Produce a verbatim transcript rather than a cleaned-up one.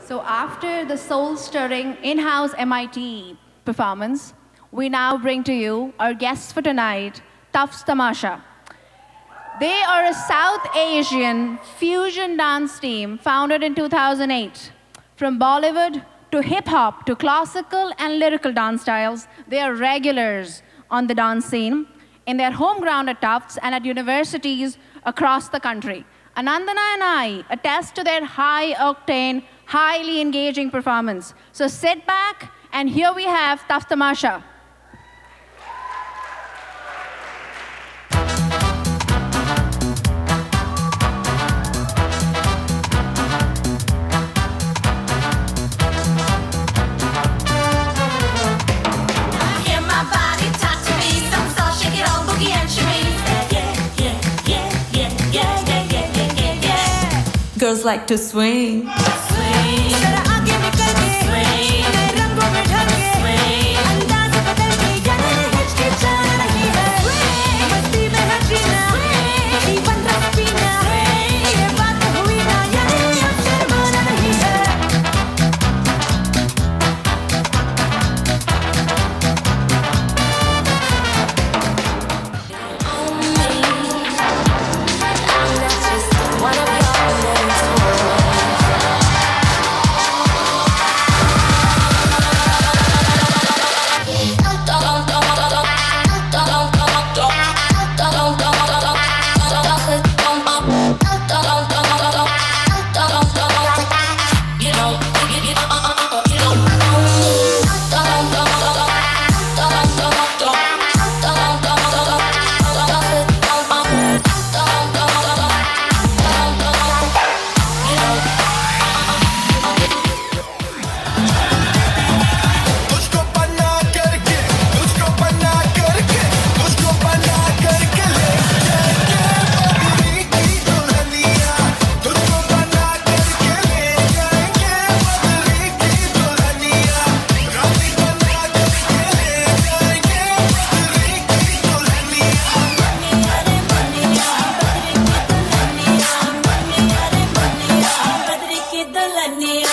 So after the soul-stirring in-house M I T performance, we now bring to you our guests for tonight, Tufts Tamasha. They are a South Asian fusion dance team founded in two thousand eight. From Bollywood to hip-hop to classical and lyrical dance styles, they are regulars on the dance scene in their home ground at Tufts and at universities across the country. Anandana and I attest to their high-octane, highly engaging performance. So sit back, and here we have Tufts Tamasha. Girls like to swing. Swing. Lania.